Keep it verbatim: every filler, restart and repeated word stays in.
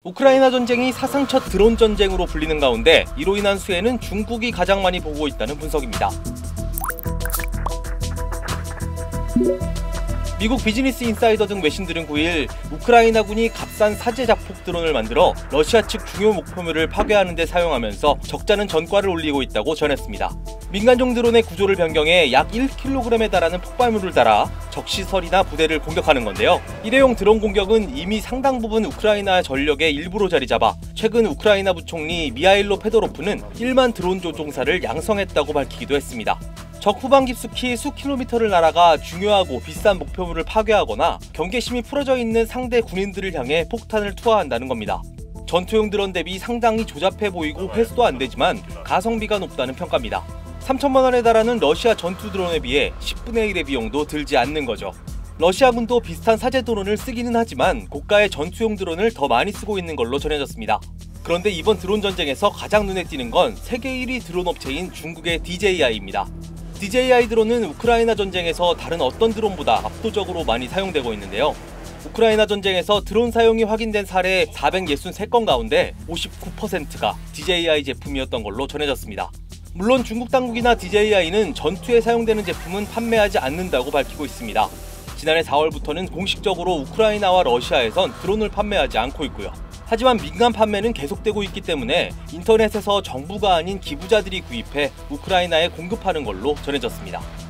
우크라이나 전쟁이 사상 첫 드론 전쟁으로 불리는 가운데 이로 인한 수혜는 중국이 가장 많이 보고 있다는 분석입니다. 미국 비즈니스 인사이더 등 외신들은 구일 우크라이나군이 값싼 사제 자폭 드론을 만들어 러시아 측 중요 목표물을 파괴하는 데 사용하면서 적잖은 전과를 올리고 있다고 전했습니다. 민간용 드론의 구조를 변경해 약 일 킬로그램에 달하는 폭발물을 달아 적시설이나 부대를 공격하는 건데요. 일회용 드론 공격은 이미 상당 부분 우크라이나 전력의 일부로 자리 잡아 최근 우크라이나 부총리 미하일로 페도로프는 일만 드론 조종사를 양성했다고 밝히기도 했습니다. 적 후방 깊숙이 수 킬로미터를 날아가 중요하고 비싼 목표물을 파괴하거나 경계심이 풀어져 있는 상대 군인들을 향해 폭탄을 투하한다는 겁니다. 전투용 드론 대비 상당히 조잡해 보이고 회수도 안 되지만 가성비가 높다는 평가입니다. 삼천만 원에 달하는 러시아 전투 드론에 비해 십분의 일의 비용도 들지 않는 거죠. 러시아군도 비슷한 사제 드론을 쓰기는 하지만 고가의 전투용 드론을 더 많이 쓰고 있는 걸로 전해졌습니다. 그런데 이번 드론 전쟁에서 가장 눈에 띄는 건 세계 일 위 드론 업체인 중국의 디제이아이입니다. 디제이아이 드론은 우크라이나 전쟁에서 다른 어떤 드론보다 압도적으로 많이 사용되고 있는데요. 우크라이나 전쟁에서 드론 사용이 확인된 사례 사백육십삼 건 가운데 오십구 퍼센트가 디제이아이 제품이었던 걸로 전해졌습니다. 물론 중국 당국이나 디제이아이는 전투에 사용되는 제품은 판매하지 않는다고 밝히고 있습니다. 지난해 사월부터는 공식적으로 우크라이나와 러시아에선 드론을 판매하지 않고 있고요. 하지만 민간 판매는 계속되고 있기 때문에 인터넷에서 정부가 아닌 기부자들이 구입해 우크라이나에 공급하는 걸로 전해졌습니다.